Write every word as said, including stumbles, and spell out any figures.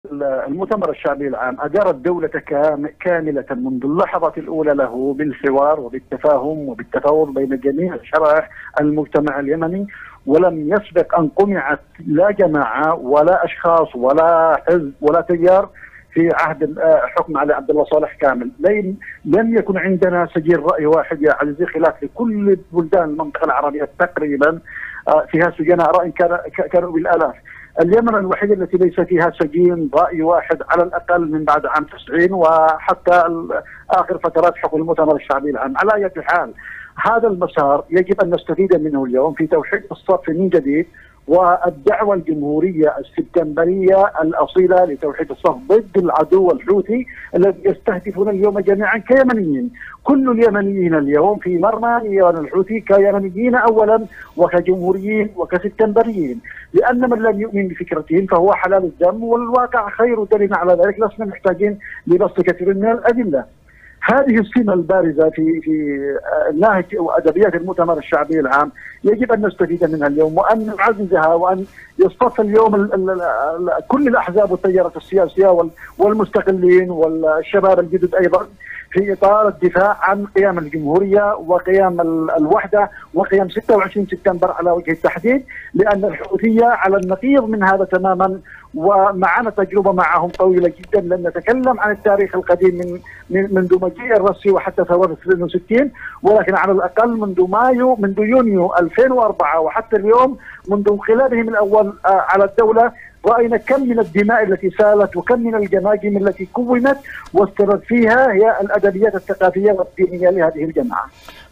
المؤتمر الشعبي العام أدار الدولة كاملة منذ اللحظة الأولى له بالحوار وبالتفاهم وبالتفاوض بين جميع شرائح المجتمع اليمني، ولم يسبق أن قمعت لا جماعة ولا أشخاص ولا حزب ولا تيار في عهد حكم علي عبد الله صالح كامل. لم يكن عندنا سجل رأي واحد يا عزيزي، خلاف لكل بلدان المنطقة العربية تقريبا فيها سجناء رأي كانوا بالآلاف. اليمن الوحيدة التي ليس فيها سجين رأي واحد على الأقل من بعد عام تسعين وحتى آخر فترات حكم المؤتمر الشعبي العام. على أي حال، هذا المسار يجب أن نستفيد منه اليوم في توحيد الصف من جديد، والدعوة الجمهورية السبتمبرية الأصيلة لتوحيد الصف ضد العدو الحوثي الذي يستهدفون اليوم جميعا كيمنيين. كل اليمنيين اليوم في مرمى نيران الحوثي كيمنيين أولا وكجمهوريين وكسبتمبريين، لأن من لم يؤمن بفكرتهم فهو حلال الدم، والواقع خير دليل على ذلك. لسنا محتاجين لبسط كثير من الأدلة. هذه السمة البارزة في في ناهج وأدبيات المؤتمر الشعبي العام يجب أن نستفيد منها اليوم وأن نعززها، وأن يصطف اليوم ال ال ال كل الأحزاب والتيارات السياسية والمستقلين والشباب الجدد أيضا في إطار الدفاع عن قيام الجمهورية وقيام الوحدة وقيام ستة وعشرين سبتمبر على وجه التحديد، لأن الحوثية على النقيض من هذا تماما، ومعنا تجربة معهم طويلة جدا. لن نتكلم عن التاريخ القديم من من منذ مجيء الرسي وحتى ثورة اثنين وستين، ولكن على الأقل منذ مايو منذ يونيو ألفين وأربعة وحتى اليوم منذ انقلابهم الأول على الدولة رأينا كم من الدماء التي سالت وكم من الجماجم التي كونت واستمرت فيها هي الأدبيات الثقافية والدينية لهذه الجماعة.